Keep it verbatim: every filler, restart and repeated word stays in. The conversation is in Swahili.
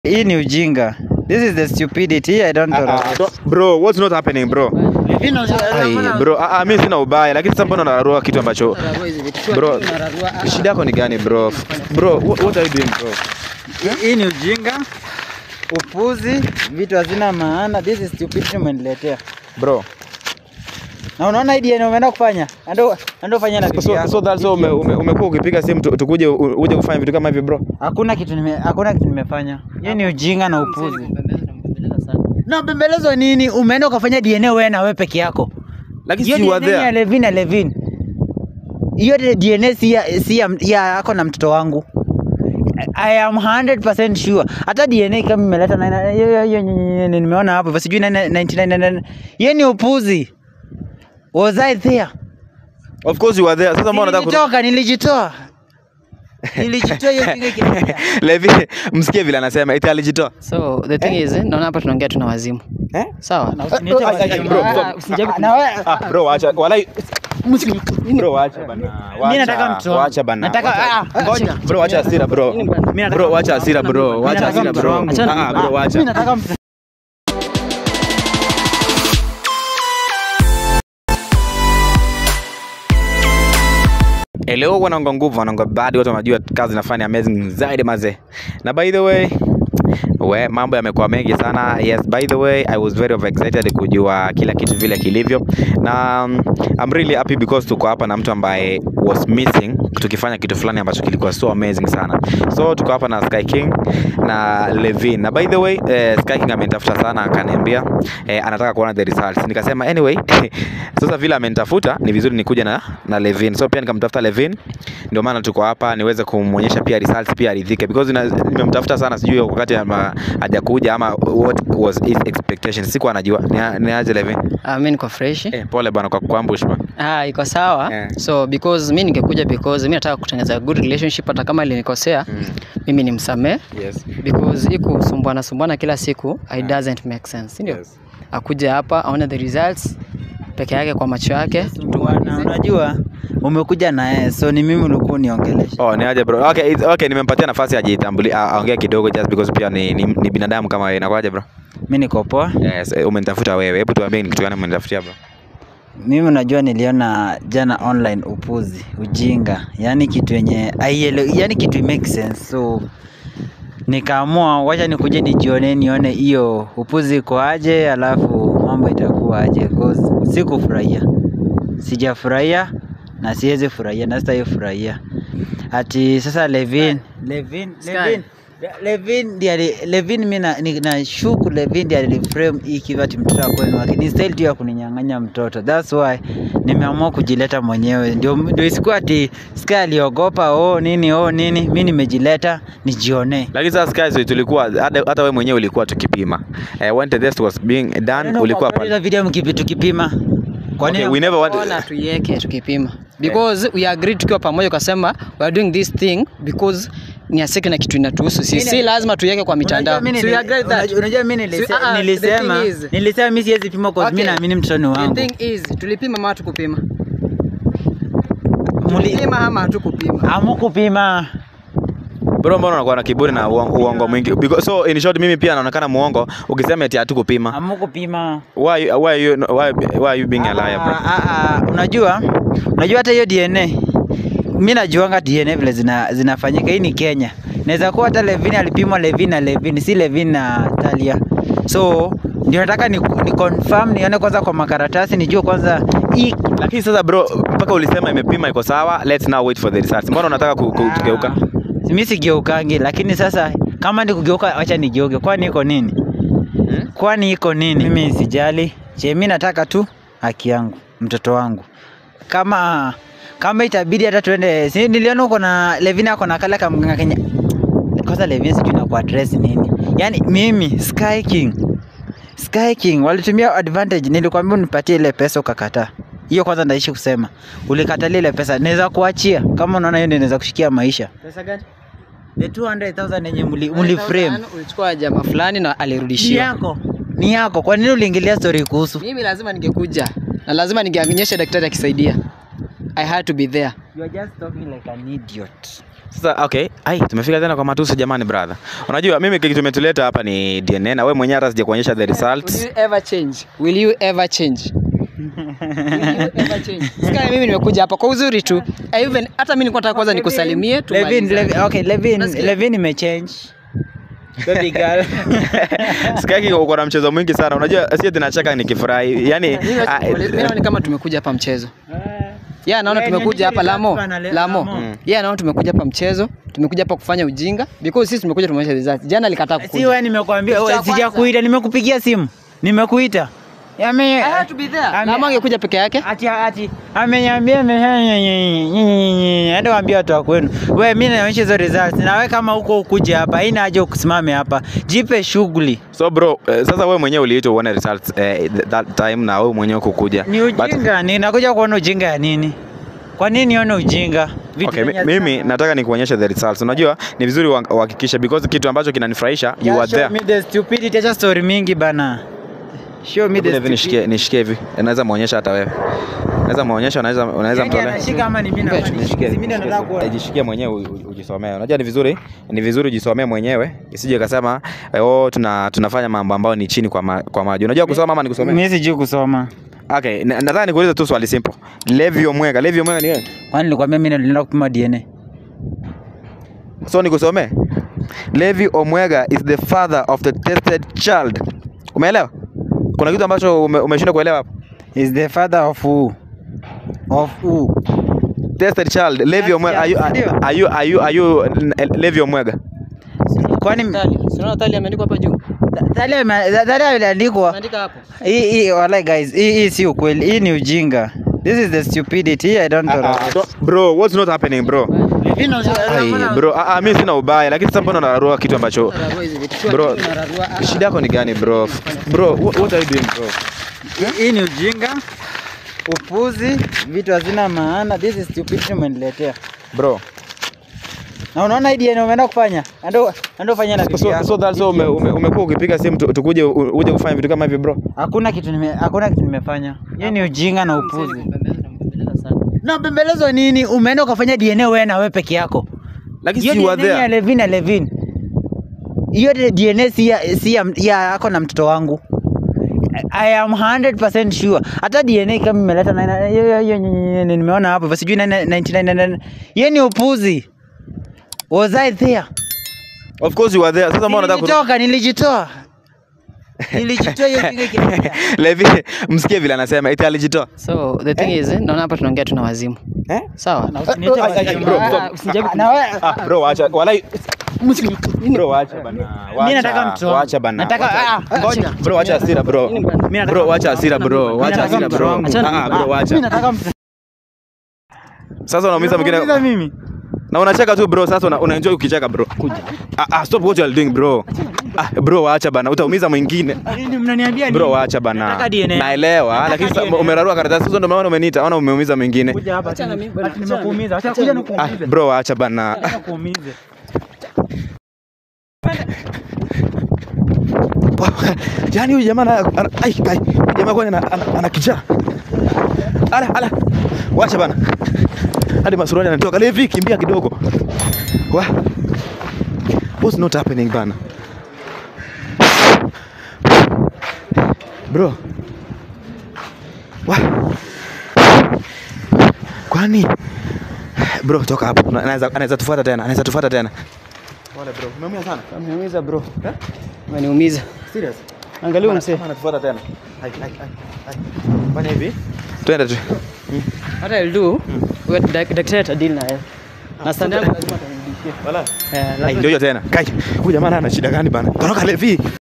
Hii ni ujinga. This is the stupidity I don't tolerate. Uh, uh, bro, what's not happening, bro? Ay, bro, ah uh, mimi sina ubaya lakini sasa mbona unararua kitu ambacho bro, shida yako ni gani bro? Bro, what, what are you doing bro? Hii ni ujinga. Upuzi, vitu hazina maana. This is stupidity umeniletea. Bro. Na unaona idea ni umeenda kufanya? Ndio ndio fanya na bibi yako. So so that's so umekuwa ukipiga simu tukuje uje kufanya vitu kama hivi bro? Hakuna kitu nime hakuna kitu nimefanya. Hiyo ni ujinga na upuzi. Na bembelezo nini? Umeenda ukafanya D N A wewe na wewe peke yako. Lakini si wa there. Ya Levin na Levin. Hiyo D N A si ya si ya yako na mtoto wangu. I am one hundred percent sure. Hata D N A kama imeleta nimeona hapo sijui ninety-nine. Hiyo ni upuzi. Was I there? Of course you were there. Sasa mbona unataka kutoka? Nilijitoa. Nilijitoa hiyo kinga kile. Levi, msikie vile anasema eti alijitoa. So the thing is, naona hapa tunaongea tuna wazimu. Eh? Sawa. Na wewe bro acha walai bro acha bana. Mimi nataka mtoto. Acha bana. Nataka ngoja. Bro acha hasira bro. Bro acha hasira bro. Acha hasira bro. Ah bro acha. Mimi nataka mtoto. Hello wanangu nguvu wanangu badi watu wanajua kazi nafanya amazing zaidi maze. Na by the way we mambo yamekuwa mengi sana. Yes, by the way I was very excited kujua kila kitu vile kilivyo. Na um, I'm really happy because tuko hapa na mtu ambaye was missing tukifanya kitu fulani ambacho kilikuwa so amazing sana. So tuko hapa na Sky King na Levin. Na by the way eh, Sky King amenitafuta sana akaniambia eh, anataka kuona the results. Nikasema anyway sasa vile amenitafuta ni vizuri nikuja na na Levin. So pia nikamtafuta Levin. Ndio maana tuko hapa niweze kumuonyesha pia results pia aridhike because nimemtafuta sana sijui wakati hajakuja ama what was his expectations. Siku anajua ni, ni aje Levin. Ah, mimi niko fresh. Eh, pole bana kwa kuambush bana. Ah, iko sawa. Yeah. So because mimi ningekuja because mimi nataka kutengeneza good relationship hata kama alinikosea, mm. mimi nimsamee. Yes. Because iko sumbuana sumbuana kila siku, it doesn't make sense, ndio? Yes. Akuje hapa aone the results peke yake kwa macho yake. Unajua umekuja na yeye, so ni mimi ulikuwa uniongelesha. Oh, ni aje bro. Okay, okay nimempatia nafasi ajitambulie aongea kidogo just because pia ni, ni, ni binadamu kama wewe. Inakuaje bro? Mimi niko poa. Yes, umenitafuta wewe. Hebu tuambie ni kitu gani umenitafutia bro? Mimi unajua niliona jana online upuzi, ujinga. Yaani kitu yenye aiele, yani kitu make sense. So nikaamua wacha nikuje nijione nione hiyo upuzi iko aje alafu mambo itakuwa aje cause sikufurahia. Sijafurahia na siwezi furahia na sasa furahia. Ati sasa Levin, Levin, Levin, Levin ndiye Levin mimi na shuku Levin ndiye aliframe hii kivati mtoto wako kwenu lakini style tu ya kuninyang'anya mtoto. That's why nimeamua kujileta mwenyewe. Ndio ndio isikuwa ati Sky aliogopa oh nini oh nini, mimi nimejileta nijione. Lakini sasa Sky so tulikuwa hata wewe mwenyewe ulikuwa tukipima. Eh, when the test was being done ulikuwa pale. Video mkipi tukipima. Kwa nini? Okay, we never want to tuiweke tukipima. Because yeah. we agreed tukiwa pamoja kusema we are doing this thing because ni asiki na kitu inatuhusu sisi. Si lazima tuiweke kwa mitandao. So we agreed that. Unajua mimi nilisema nilisema nilisema mimi siwezi pima kwa mimi naamini mtoto wangu. The thing is tulipima ama hatukupima? Mulipima ama hatukupima? Hamkupima. Bro, mbona unakuwa na kiburi na uongo mwingi? Because so in short mimi pia naonekana muongo ukisema eti hatukupima. Hamkupima. Why why you why why are you being a liar bro? Ah ah unajua? Unajua hata hiyo D N A. Mimi najuanga D N A vile zina zinafanyika. Hii ni Kenya. Naweza kuwa hata Levin alipimwa Levin na Levin, si Levin na Talia. So ndio nataka ni, ni confirm nione kwanza kwa makaratasi nijue kwanza hii. Lakini sasa bro mpaka ulisema imepima iko sawa, let's now wait for the results. Mbona unataka kugeuka? Mimi sigeukangi lakini sasa kama ni kugeuka acha nigeuke. Kwani iko nini? Hmm? Kwani iko nini? Mimi sijali. Je, mimi nataka tu haki yangu, mtoto wangu. Kama kama itabidi hata tuende. Si niliona uko na Levin ako na kala kama Kenya. Kwanza Levin sijui na ku address nini. Yaani mimi Sky King. Sky King walitumia advantage. Nilikwambia unipatie ile pesa ukakataa. Hiyo kwanza ndaishi kusema. Ulikatalia ile pesa. Naweza kuachia kama unaona hiyo ndio inaweza kushikia maisha. Pesa gani? The two hundred thousand yenye muli, muli frame. Ulichukua jamaa fulani na alirudishia. Ni yako. Ni yako. Kwa nini uliingilia story kuhusu? Mimi lazima ningekuja. Na lazima ningeonyesha daktari akisaidia. I had to be there. You are just talking like an idiot. Sasa okay, ai tumefika tena kwa matusi jamani brother. Unajua mimi kitu tumetuleta hapa ni D N A na wewe mwenyewe hata sijakuonyesha the results. Will you ever change? Will you ever change? Will you ever change? Sika mimi nimekuja hapa kwa uzuri tu. I even hata mimi nilikuwa nataka kwanza nikusalimie tu. Levin, Levin, okay, Levin, Levin imechange. Baby girl. Sikaki uko na mchezo mwingi sana. Unajua sisi tunacheka nikifurahi. Yaani mimi ni kama tumekuja hapa mchezo. Yeah, naona tumekuja hapa Lamo. Lamo. Mm. Yeah, naona tumekuja hapa mchezo. Tumekuja hapa kufanya ujinga because sisi tumekuja tumeonyesha results. Jana alikataa kukuja. Si wewe nimekuambia wewe sijakuita, nimekupigia simu. Nimekuita. Yame I have to be there. Lamo angekuja peke yake. Ati ati ameniambia mimi ndio waambia watu wa kwenu. Wewe mimi naonyesha hizo results. Na wewe kama uko ukuje hapa, haina haja ukusimame hapa. Jipe shughuli. So bro, eh, sasa wewe mwenyewe uliitwa uone results eh, that time na wewe mwenyewe kukuja. Ni ujinga, But... ninakuja kuona ujinga ya nini? Kwa nini nione ujinga? Okay, mimi nataka nikuonyeshe the results. Unajua ni vizuri uhakikishe because kitu ambacho kinanifurahisha you were there. Show me the stupidity, acha story mingi bana. Show me the stupidity. Nishikie nishikie hivi. Naweza muonyesha hata wewe. Naweza muonyesha, unaweza unaweza mtolea. Nashika ama ni mimi na mimi ndio nataka kuona. Jishikie mwenyewe ujisomee. Unajua ni vizuri, ni vizuri ujisomee mwenyewe. Isije kasema oh tuna tunafanya mambo ambayo ni chini kwa ma, kwa maji. Unajua kusoma ama nikusomee? Mimi sijui kusoma. Okay, nadhani nikuulize tu swali simple. Levi Omwega, Levi Omwega ni wewe? Kwani nilikwambia mimi nilienda kupima D N A? So nikusomee? Levi Omwega is the father of the tested child. Umeelewa? Kuna kitu ambacho umeshinda kuelewa hapo? Is the father of who? Of who? Tested child. Levi Omwega. Are you are you are you are you Levi Omwega? Kwani sio Talia ameandikwa hapa juu? Talia Talia imeandikwa. Ameandika hapo. Hii hii wala guys, hii hii si ukweli. Hii ni ujinga. This is the stupidity. I don't know. Uh, bro, what's not happening bro? Ai, bro, ah uh, mimi sina ubaya lakini sasa mbona unararua kitu ambacho bro, shida yako ni gani bro? Bro, what, what are you doing bro? Hii ni ujinga. Upuzi, vitu hazina maana. This is stupidity umeniletea. Bro. Na unaona idea ni umeenda kufanya? Ndio ndio fanya na bibi yako. So that's so umekuwa ukipiga simu tukuje uje kufanya vitu kama hivi bro. Hakuna kitu nime hakuna kitu nimefanya. Yeye ni ujinga na upuzi. Na bembelezo nini? Umeenda ukafanya D N A wewe na wewe peke yako. Lakini si wa there. Levin na Levin. Hiyo D N A si ya si ya yako na mtoto wangu. I am one hundred percent sure. Hata D N A kama imeleta na hiyo nimeona hapo basi sijui ninety-nine. Yeye ni upuzi. Was I there? Of course you were there. Sasa mbona unataka kutoka? Nilijitoa. Nilijitoa hiyo kinga kiasi. Levi, msikie vile anasema eti alijitoa. So the thing is, naona hapa tunaongea tuna wazimu. Eh? Sawa. Na wewe ah bro acha walai bro acha bana. Mimi nataka mtoto. Acha bana. Nataka ngoja bro acha hasira bro. Bro acha hasira bro. Acha hasira bro. Ah bro acha. Mimi nataka mtoto. Sasa unaumiza mwingine. Mimi. Na unacheka tu bro, sasa una, una enjoy ukicheka bro. Kuja. Ah, ah stop what you are doing bro. Ah bro acha bana, utaumiza mwingine. Nini mnaniambia nini? Bro acha bana. Naelewa, lakini umerarua karatasi sasa ndio maana umeniita, ona umeumiza mwingine. Kuja hapa. Acha na mimi. Nimekuumiza. Acha kuja nikuumize. Ah bro acha bana. Nikuumize. Yaani huyu jamaa ai ai jamaa kwani ana kijaa. Ala ala. Wacha bana. Hadi masuruali anatoka Levi kimbia kidogo. Wa. What's not happening bana? Bro. Wa. Kwani? Bro toka hapo. Anaweza anaweza tufuata tena. Anaweza tufuata tena. Pole bro. Umeumia sana? Umeumiza bro. Eh? Umeniumiza. Serious? Angalia msee. Anatufuata tena. Hai hai hai. Fanya hivi. Twende tu. What I'll do, wewe daktari atadeal na yeye. Na stand yangu lazima atanirudishie. Wala. Eh, ndio tena. Kai. Huyu jamaa ana shida gani bana? Toroka Levi.